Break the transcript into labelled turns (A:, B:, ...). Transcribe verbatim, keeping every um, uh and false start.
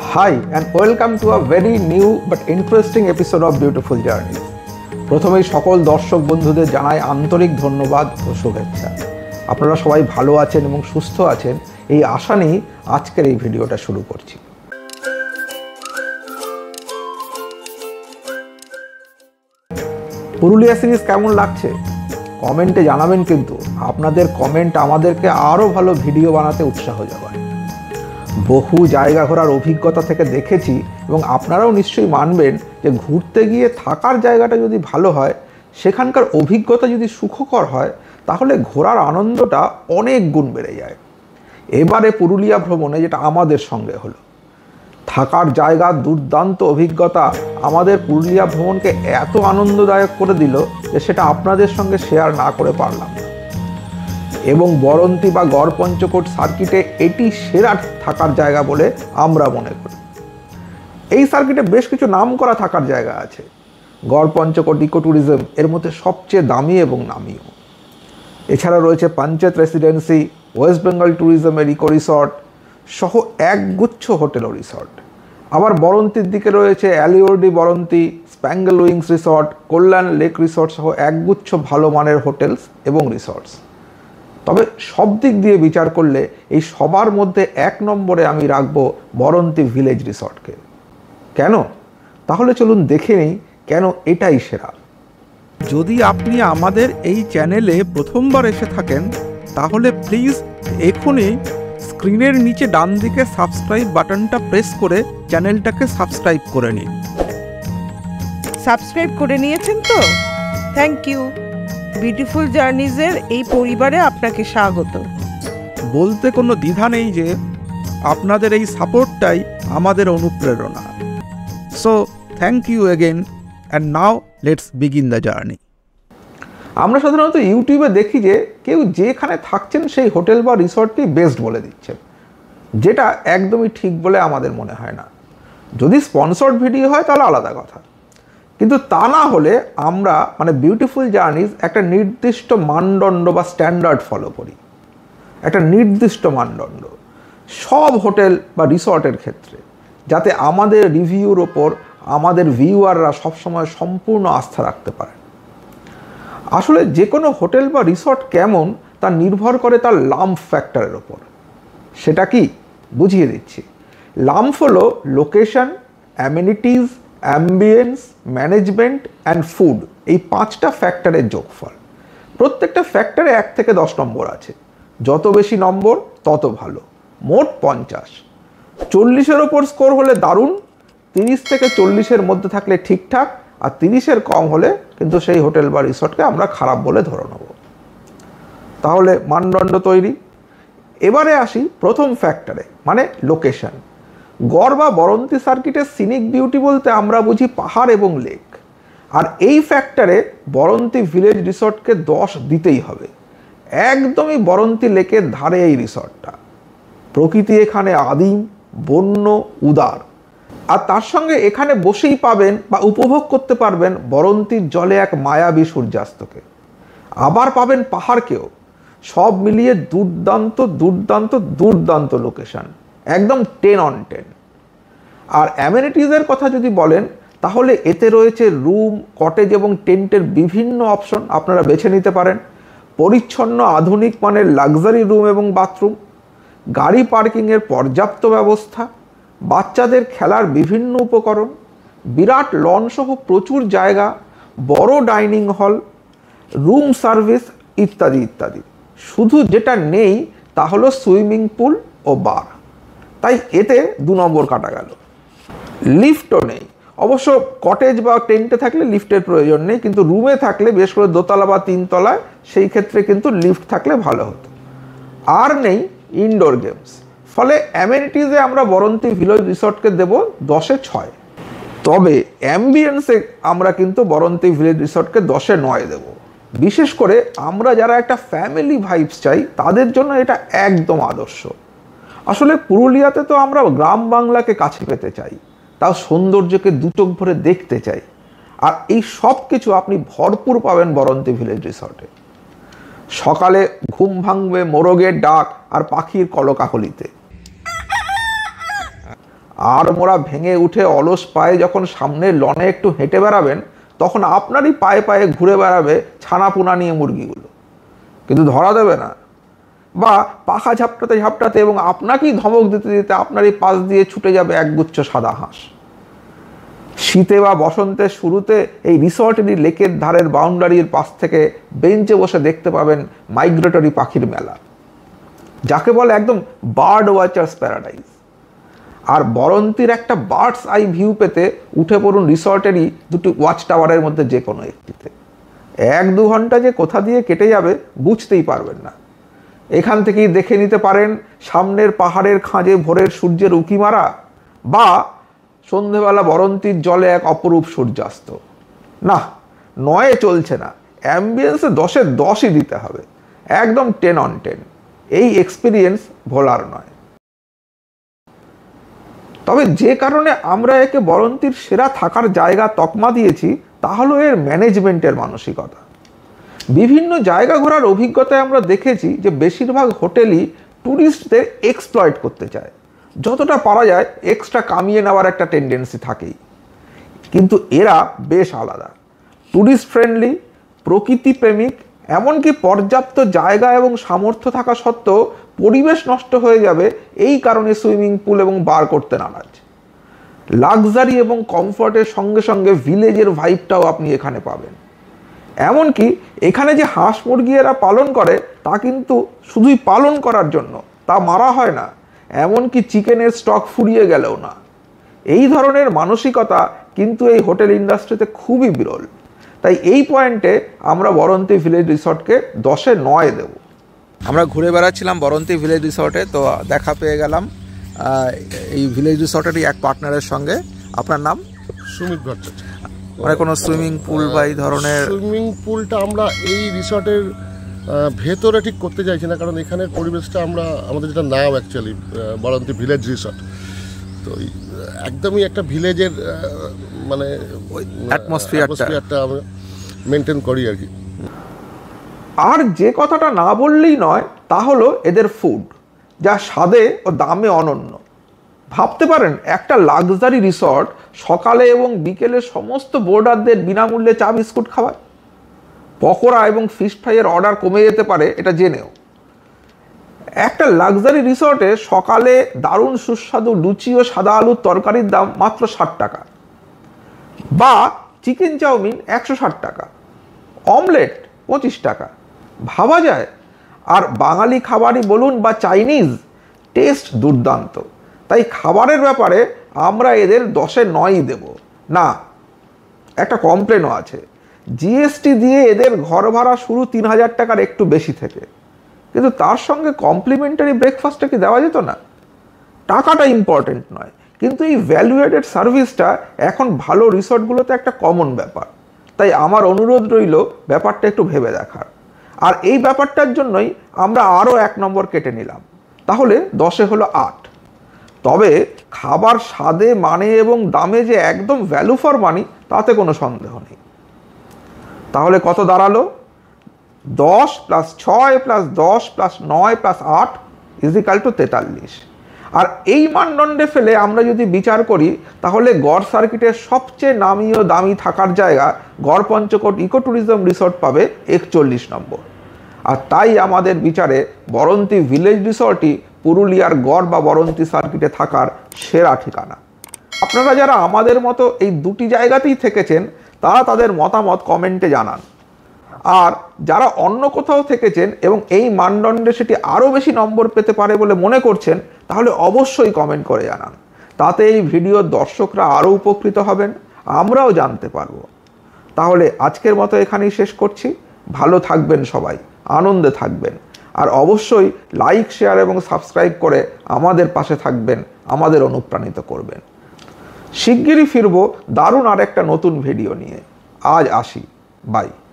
A: Hi and welcome to a very new but interesting episode of Beautiful Journeys. প্রথমেই সকল দর্শক বন্ধুদের জানাই আন্তরিক ধন্যবাদ ও শুভেচ্ছা। আপনারা সবাই ভালো আছেন এবং সুস্থ আছেন এই আশা নিয়ে আজকের এই ভিডিওটা শুরু করছি। পুরুলিয়া সিরিজ কেমন লাগছে কমেন্টে জানাবেন, কিন্তু আপনাদের কমেন্ট আমাদেরকে আরও ভালো ভিডিও বানাতে উৎসাহ যোগায়। বহু জায়গা ঘোরার অভিজ্ঞতা থেকে দেখেছি এবং আপনারাও নিশ্চয়ই মানবেন যে ঘুরতে গিয়ে থাকার জায়গাটা যদি ভালো হয়, সেখানকার অভিজ্ঞতা যদি সুখকর হয়, তাহলে ঘোরার আনন্দটা অনেক গুণ বেড়ে যায়। এবারে পুরুলিয়া ভ্রমণে যেটা আমাদের সঙ্গে হলো, থাকার জায়গার দুর্দান্ত অভিজ্ঞতা আমাদের পুরুলিয়া ভ্রমণকে এত আনন্দদায়ক করে দিল যে সেটা আপনাদের সঙ্গে শেয়ার না করে পারলাম না। এবং বরন্তী বা গড়পঞ্চকোট সার্কিটে এটি সেরা থাকার জায়গা বলে আমরা মনে করি। এই সার্কিটে বেশ কিছু নাম করা থাকার জায়গা আছে। গড়পঞ্চকোট ইকো ট্যুরিজম এর মধ্যে সবচেয়ে দামি এবং নামীয়। এছাড়া রয়েছে পঞ্চায়েত রেসিডেন্সি, ওয়েস্ট বেঙ্গল ট্যুরিজমের ইকো রিসর্ট সহ একগুচ্ছ হোটেল ও রিসর্ট। আবার বরন্তীর দিকে রয়েছে অ্যালিওর্ডি Baranti, spangle wings resort, Kalyan lake resort সহ একগুচ্ছ ভালো মানের হোটেলস এবং রিসর্টস। তবে সব দিক দিয়ে বিচার করলে এই সবার মধ্যে এক নম্বরে আমি রাখবো বরন্তী ভিলেজ রিসর্টকে। কেন? তাহলে চলুন দেখে নিই কেন এটাই সেরা।
B: যদি আপনি আমাদের এই চ্যানেলে প্রথমবার এসে থাকেন, তাহলে প্লিজ এখনই স্ক্রিনের নিচে ডান দিকে সাবস্ক্রাইব বাটনটা প্রেস করে চ্যানেলটাকে সাবস্ক্রাইব করে নিন।
C: সাবস্ক্রাইব করে নিয়েছেন তো? Thank you. বিউটিফুল জার্নিজের এই পরিবারে আপনাকে স্বাগত।
B: বলতে কোনো দ্বিধা নেই যে আপনাদের এই সাপোর্টটাই আমাদের অনুপ্রেরণা। So thank you again and now let's begin the journey.
A: আমরা সাধারণত ইউটিউবে দেখি যে কেউ যেখানে থাকছেন সেই হোটেল বা রিসর্টটি বেস্ট বলে দিচ্ছেন, যেটা একদমই ঠিক বলে আমাদের মনে হয় না। যদি স্পন্সর্ড ভিডিও হয় তাহলে আলাদা কথা, কিন্তু তা না হলে আমরা মানে বিউটিফুল জার্নিজ একটা নির্দিষ্ট মানদণ্ড বা স্ট্যান্ডার্ড ফলো করি। একটা নির্দিষ্ট মানদণ্ড সব হোটেল বা রিসর্টের ক্ষেত্রে, যাতে আমাদের রিভিউর ওপর আমাদের ভিউয়াররা সবসময় সম্পূর্ণ আস্থা রাখতে পারে। আসলে যে কোনো হোটেল বা রিসর্ট কেমন তা নির্ভর করে তার লাম্প ফ্যাক্টরের ওপর। সেটা কি বুঝিয়ে দিচ্ছি। লাম্প হলো location, amenities, ambience, management and food, এই পাঁচটা ফ্যাক্টরের যোগফল। প্রত্যেকটা ফ্যাক্টরে এক থেকে দশ নম্বর আছে। যত বেশি নম্বর তত ভালো। মোট পঞ্চাশ। চল্লিশের ওপর স্কোর হলে দারুণ, তিরিশ থেকে চল্লিশের মধ্যে থাকলে ঠিকঠাক, আর তিরিশের কম হলে কিন্তু সেই হোটেল বা রিসর্টকে আমরা খারাপ বলে ধরে নেব। তাহলে মানদণ্ড তৈরি। এবারে আসি প্রথম ফ্যাক্টরে, মানে লোকেশন। গড় বা বরন্তী সার্কিটের সিনিক বিউটি বলতে আমরা বুঝি পাহাড় এবং লেক, আর এই ফ্যাক্টরে বরন্তী ভিলেজ রিসর্টকে দশ দিতেই হবে। একদমই বরন্তী লেকের ধারে এই রিসর্টটা। প্রকৃতি এখানে আদিম, বন্য, উদার, আর তার সঙ্গে এখানে বসেই পাবেন বা উপভোগ করতে পারবেন বরন্তীর জলে এক মায়াবী সূর্যাস্তকে। আবার পাবেন পাহাড়কেও। সব মিলিয়ে দুর্দান্ত দুর্দান্ত দুর্দান্ত লোকেশন, একদম টেন অন টেন। আর অ্যামেনিটিজের কথা যদি বলেন, তাহলে এতে রয়েছে রুম, কটেজ এবং টেন্টের বিভিন্ন অপশন আপনারা বেছে নিতে পারেন। পরিচ্ছন্ন আধুনিক মানের লাক্সারি রুম এবং বাথরুম, গাড়ি পার্কিংয়ের পর্যাপ্ত ব্যবস্থা, বাচ্চাদের খেলার বিভিন্ন উপকরণ, বিরাট লন সহ প্রচুর জায়গা, বড় ডাইনিং হল, রুম সার্ভিস ইত্যাদি ইত্যাদি। শুধু যেটা নেই তা হলো সুইমিং পুল ও বার। তাই এতে দু নম্বর কাটা গেল। লিফটও নেই। অবশ্য কটেজ বা টেন্টে থাকলে লিফটের প্রয়োজন নেই, কিন্তু রুমে থাকলে বিশেষ করে দোতলা বা তিনতলায় সেই ক্ষেত্রে কিন্তু লিফট থাকলে ভালো হতো। আর নেই ইনডোর গেমস। ফলে অ্যামেনিটিজে আমরা বরন্তী ভিলেজ রিসর্টকে দেব দশে ছয়। তবে অ্যাম্বিয়েন্সে আমরা কিন্তু বরন্তী ভিলেজ রিসর্টকে দশে নয় দেব। বিশেষ করে আমরা যারা একটা ফ্যামিলি ভাইবস চাই তাদের জন্য এটা একদম আদর্শ। আসলে পুরুলিয়াতে তো আমরা গ্রাম বাংলাকে কাছে পেতে চাই, তাও সৌন্দর্যকে দু চোখ ভরে দেখতে চাই, আর এই সব কিছু আপনি ভরপুর পাবেন বরন্তী ভিলেজ রিসর্টে। সকালে ঘুম ভাঙবে মোরগের ডাক আর পাখির কলকাকলিতে, আর মোরা ভেঙে উঠে অলস পায়ে যখন সামনের লনে একটু হেঁটে বেড়াবেন, তখন আপনারই পায়ে পায়ে ঘুরে বেড়াবে ছানাপোনা নিয়ে মুরগিগুলো, কিন্তু ধরা দেবে না। বা পাখা ঝাপটাতে ঝাপটাতে এবং আপনাকেই ধমক দিতে দিতে আপনারই পাশ দিয়ে ছুটে যাবে একগুচ্ছ সাদা হাঁস। শীতে বা বসন্তের শুরুতে এই রিসর্টেরই লেকের ধারের বাউন্ডারির পাশ থেকে বেঞ্চে বসে দেখতে পাবেন মাইগ্রেটরি পাখির মেলা, যাকে বলে একদম বার্ড ওয়াচার্স প্যারাডাইজ। আর বরন্তির একটা বার্ডস আই ভিউ পেতে উঠে পড়ুন রিসর্টেরই দুটি ওয়াচ টাওয়ারের মধ্যে যে কোনো একটিতে। এক দু ঘন্টা যে কোথা দিয়ে কেটে যাবে বুঝতেই পারবেন না। এখান থেকেই দেখে নিতে পারেন সামনের পাহাড়ের খাঁজে ভোরের সূর্যের উঁকি মারা, বা সন্ধেবেলা বরন্তির জলে এক অপরূপ সূর্যাস্ত। না, নয়ে চলছে না, অ্যাম্বিয়েন্সে দশে দশই দিতে হবে, একদম টেন অন টেন। এই এক্সপিরিয়েন্স ভোলার নয়। তবে যে কারণে আমরা একে বরন্তির সেরা থাকার জায়গা তকমা দিয়েছি তা হলো এর ম্যানেজমেন্টের মানসিকতা। বিভিন্ন জায়গা ঘোরার অভিজ্ঞতায় আমরা দেখেছি যে বেশিরভাগ হোটেলই ট্যুরিস্টদের এক্সপ্লয়েট করতে চায়, যতটা পারা যায় এক্সট্রা কামিয়ে নেওয়ার একটা টেন্ডেন্সি থাকেই। কিন্তু এরা বেশ আলাদা, ট্যুরিস্ট ফ্রেন্ডলি, প্রকৃতি প্রেমিক, এমনকি পর্যাপ্ত জায়গা এবং সামর্থ্য থাকা সত্ত্বেও পরিবেশ নষ্ট হয়ে যাবে এই কারণে সুইমিং পুল এবং বার করতে নারাজ। লাক্সারি এবং কমফর্টের সঙ্গে সঙ্গে ভিলেজের ভাইবটাও আপনি এখানে পাবেন। এমনকি এখানে যে হাঁস মুরগি এরা পালন করে তা কিন্তু শুধুই পালন করার জন্য, তা মারা হয় না, এমনকি চিকেনের স্টক ফুরিয়ে গেলেও না। এই ধরনের মানসিকতা কিন্তু এই হোটেল ইন্ডাস্ট্রিতে খুবই বিরল। তাই এই পয়েন্টে আমরা বরন্তি ভিলেজ রিসর্টকে দশে নয় দেব।
B: আমরা ঘুরে বেড়াচ্ছিলাম বরন্তি ভিলেজ রিসর্টে, তো দেখা পেয়ে গেলাম এই ভিলেজ রিসর্টেরই এক পার্টনারের সঙ্গে। আপনার নাম?
D: সুমিত ভট্টাচার্য।
B: মানে কোনো সুইমিং পুল বা এই ধরনের?
D: সুইমিং পুলটা আমরা এই রিসর্টের ভেতরে ঠিক করতে চাইছি না, কারণ এখানের পরিবেশটা আমরা, আমাদের যেটা নাম অ্যাকচুয়ালি বরন্তি ভিলেজ রিসর্ট, তো একদমই একটা ভিলেজের মানে
B: ওই অ্যাটমসফিয়ারটা
D: আমরা মেনটেন করি আর কি।
A: আর যে কথাটা না বললেই নয় তা হলো এদের ফুড, যা স্বাদে ও দামে অনন্য। ভাবতে পারেন একটা লাক্সারি রিসর্ট সকালে এবং বিকেলে সমস্ত বোর্ডারদের বিনামূল্যে চা বিস্কুট খাওয়ায়। পকোড়া এবং ফিশ ফ্রাইয়ের অর্ডার কমে যেতে পারে এটা জেনেও। একটা লাক্সারি রিসর্টে সকালে দারুণ সুস্বাদু লুচি ও সাদা আলুর তরকারির দাম মাত্র ষাট টাকা, বা চিকেন চাউমিন একশো ষাট টাকা, অমলেট পঁচিশ টাকা। ভাবা যায়? আর বাঙালি খাবারই বলুন বা চাইনিজ, টেস্ট দুর্দান্ত। তাই খাবারের ব্যাপারে আমরা এদের দশে নয়ই দেব না। একটা কমপ্লেনও আছে, জিএসটি দিয়ে এদের ঘর ভাড়া শুরু তিন হাজার টাকার একটু বেশি থেকে, কিন্তু তার সঙ্গে কমপ্লিমেন্টারি ব্রেকফাস্টটা কি দেওয়া যেত না? টাকাটা ইম্পর্টেন্ট নয়, কিন্তু এই ভ্যালুয়েডেড সার্ভিসটা এখন ভালো রিসর্টগুলোতে একটা কমন ব্যাপার। তাই আমার অনুরোধ রইল ব্যাপারটা একটু ভেবে দেখার। আর এই ব্যাপারটার জন্যই আমরা আরও এক নম্বর কেটে নিলাম, তাহলে দশে হলো আট। তবে খাবার স্বাদে, মানে এবং দামে যে একদম ভ্যালু ফর মানি তাতে কোনো সন্দেহ নেই। তাহলে কত দাঁড়ালো? দশ প্লাস ছয় প্লাস দশ প্লাস নয় প্লাস আট ইজিক্যাল টু তেতাল্লিশ। আর এই মানদণ্ডে ফেলে আমরা যদি বিচার করি তাহলে গড় সার্কিটের সবচেয়ে নামি ও দামি থাকার জায়গা গড় পঞ্চকোট ইকো ট্যুরিজম রিসর্ট পাবে একচল্লিশ নম্বর। আর তাই আমাদের বিচারে বরন্তি ভিলেজ রিসর্টই পুরুলিয়ার গড় বা বরন্তি সার্কিটে থাকার সেরা ঠিকানা। আপনারা যারা আমাদের মতো এই দুটি জায়গাতেই থেকেছেন তারা তাদের মতামত কমেন্টে জানান। আর যারা অন্য কোথাও থেকেছেন এবং এই মানদণ্ডে সেটি আরও বেশি নম্বর পেতে পারে বলে মনে করছেন তাহলে অবশ্যই কমেন্ট করে জানান। তাতে এই ভিডিওর দর্শকরা আরও উপকৃত হবেন, আমরাও জানতে পারবো। তাহলে আজকের মতো এখানেই শেষ করছি। ভালো থাকবেন সবাই, আনন্দে থাকবেন, আর অবশ্যই লাইক, শেয়ার এবং সাবস্ক্রাইব করে আমাদের পাশে থাকবেন, আমাদের অনুপ্রাণিত করবেন। শিগগিরই ফিরবো দারুণ আর একটা নতুন ভিডিও নিয়ে। আজ আসি, বাই।